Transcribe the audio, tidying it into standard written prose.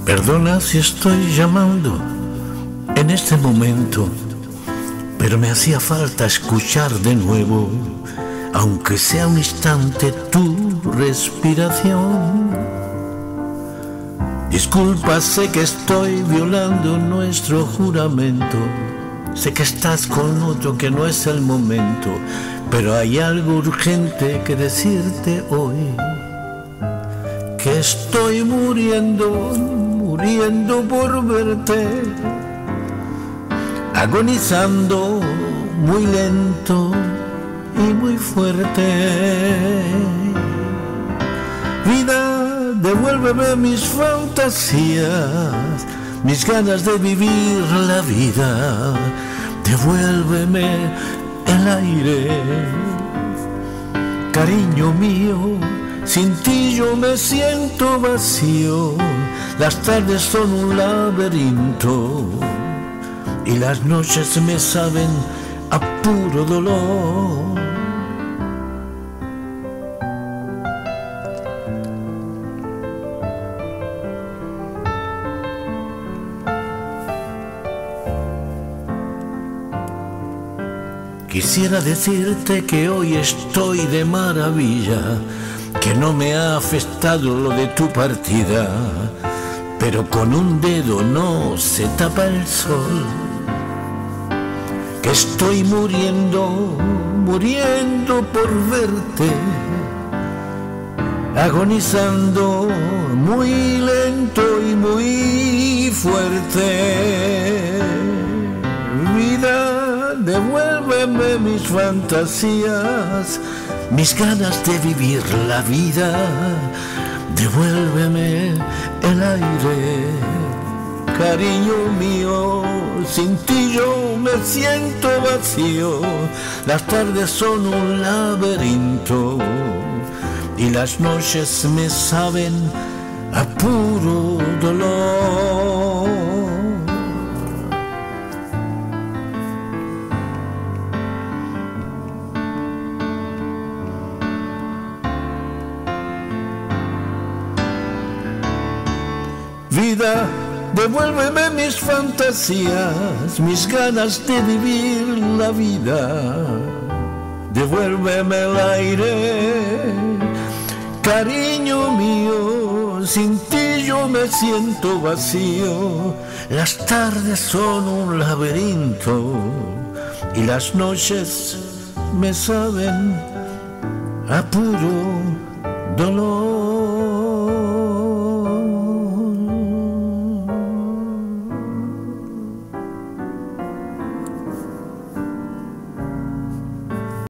Perdona si estoy llamando en este momento, pero me hacía falta escuchar de nuevo, aunque sea un instante, tu respiración. Disculpa, sé que estoy violando nuestro juramento, sé que estás con otro que no es el momento, pero hay algo urgente que decirte hoy, que estoy muriendo por verte, agonizando muy lento y muy fuerte. Vida, devuélveme mis fantasías, mis ganas de vivir la vida, devuélveme el aire, cariño mío. Sin ti yo me siento vacío, las tardes son un laberinto y las noches me saben a puro dolor. Quisiera decirte que hoy estoy de maravilla, que no me ha afectado lo de tu partida, pero con un dedo no se tapa el sol, que estoy muriendo por verte, agonizando muy lento y muy fuerte. Vida, devuélveme mis fantasías, mis ganas de vivir la vida, devuélveme el aire, cariño mío. Sin ti yo me siento vacío, las tardes son un laberinto y las noches me saben a puro dolor. Vida, devuélveme mis fantasías, mis ganas de vivir la vida, devuélveme el aire, cariño mío. Sin ti yo me siento vacío, las tardes son un laberinto y las noches me saben a puro dolor.